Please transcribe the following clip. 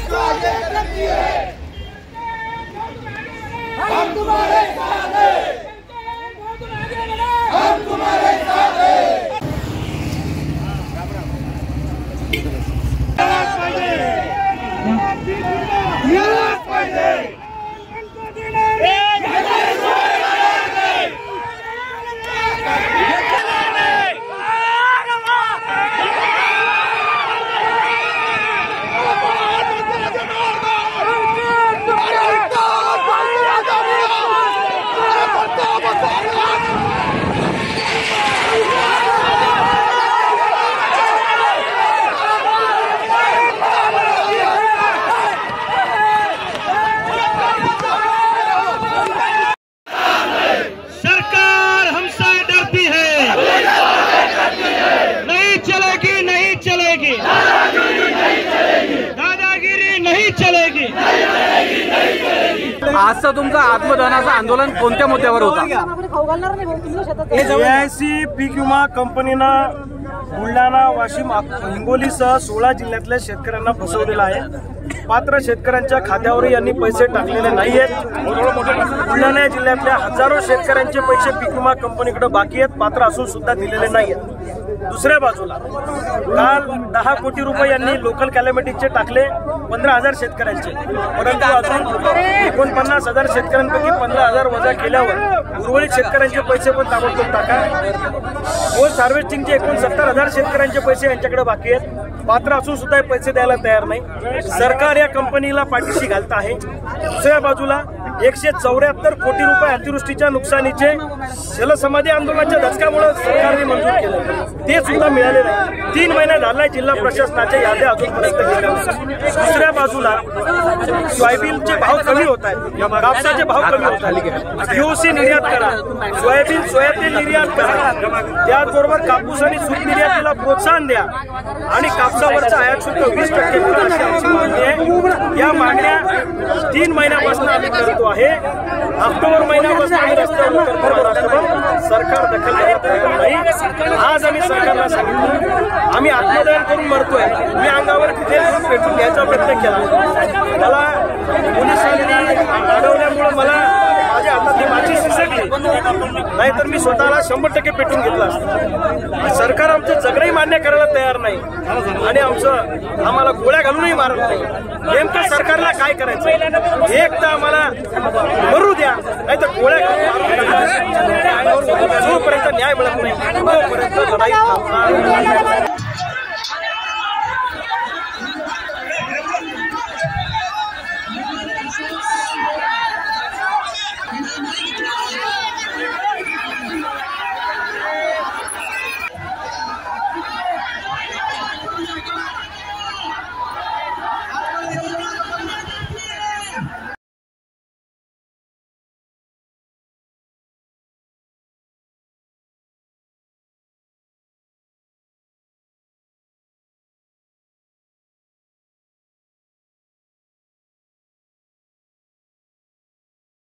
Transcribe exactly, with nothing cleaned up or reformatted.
इसको आगे करती है। हम तुम्हारे साथ हैं, हम तुम्हारे साथ हैं। आजचा तुमचा आत्मदहनाचं आंदोलन कोणत्या मुद्द्यावर होता? एआयसी पीक विमा कंपनीनं बुलढाणा, वाशिम, हिंगोलीसह सोळा जिल्ह्यातल्या शेतकऱ्यांना फसवलेलं आहे। पात्र शेतकऱ्यांच्या खात्यावर यांनी पैसे टाकलेले नाहीयेत। बुलढाणा जिल्ह्यातल्या हजारो शेतकऱ्यांचे पैसे पीक विमा कंपनीकडे बाकी आहेत, पात्र असून सुद्धा दिलेले नाहीयेत। दुसऱ्या बाजूला काल दहा कोटी रुपये यांनी लोकल कॅलॅमिटीचे टाकले पंधरा हजार शेतकऱ्यांचे, परंतु अजून एकोणपन्नास हजार शेतकऱ्यांपैकी पंधरा हजार वजा केल्यावर उर्वरित शेतकऱ्यांचे पैसे पण ताबडतोब टाका। पोस्ट हार्वेस्टिंगचे एकोणसत्तर हजार शेतकऱ्यांचे पैसे यांच्याकडे बाकी आहेत, पात्र असून सुद्धा पैसे द्यायला तयार नाही। सरकार या कंपनीला पाठीशी घालत आहे। दुसऱ्या बाजूला एकशे चौऱ्याहत्तर कोटी रुपये अतिवृष्टीच्या नुकसानीचे जलसमाधी आंदोलनाच्या धक्क्यामुळे सरकारने मंजूर केलं, ते सुद्धा मिळाले नाही। तीन महिने झालाय जिल्हा प्रशासनाच्या याद्या अजूनपर्यंत गेल्या नाही। दुसऱ्या बाजूला सोयाबीनचे भाव कमी होत आहेत, कापसाचे भाव कमी होत आहेत, पीओसी निर्यात करा, सोयाबीन सोयाबीन निर्यात करा, त्याचबरोबर कापूस आणि सूत निर्यातीला प्रोत्साहन द्या आणि कापसावरचा आयात शुल्क वीस टक्के करा अशी आमची मागणी आहे। या मागण्या तीन महिन्यापासून आम्ही करतो आहे। ऑक्टोबर महिन्यापासून आम्ही रस्त्यावर उतरतो असतो, पण सरकार दखल घेत नाही। आज आम्ही सरकारला सांगितलं आम्ही आत्मदहन करून मरतोय, मी अंगावर तिथे पेटून घ्यायचा प्रयत्न केला, मला पोलिसांनी अडवल्यामुळे मला माझ्या हातातली माझी सिसकली, नाहीतर मी स्वतःला शंभर टक्के पेटून घेतला असतं। सरकार आमचं जगणंही मान्य करायला तयार नाही आणि आमचं आम्हाला गोळ्या घालूनही मारत नाही। नेमकं सरकारला काय करायचं, एक तर आम्हाला मरू द्या, नाहीतर गोळ्या घालून जोपर्यंत न्याय मिळत नाही तोपर्यंत लढाई थांबणार